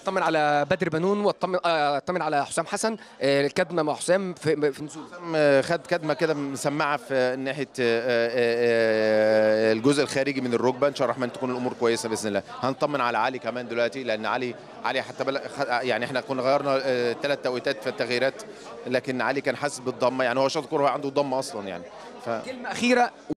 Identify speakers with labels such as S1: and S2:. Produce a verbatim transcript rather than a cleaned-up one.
S1: اطمن على بدر بنون واطمن اطمن على حسام حسن. الكدمه مع حسام في في نزول.
S2: حسام خد كدمه كده مسمعه في ناحيه الجزء الخارجي من الركبه، ان شاء الله الرحمن تكون الامور كويسه باذن الله. هنطمن على علي كمان دلوقتي، لان علي علي حتى بل... يعني احنا كنا غيرنا ثلاث توقيتات في التغييرات، لكن علي كان حاسس بالضمه، يعني هو شاط كوره عنده ضمه اصلا يعني.
S1: ف... كلمه اخيره.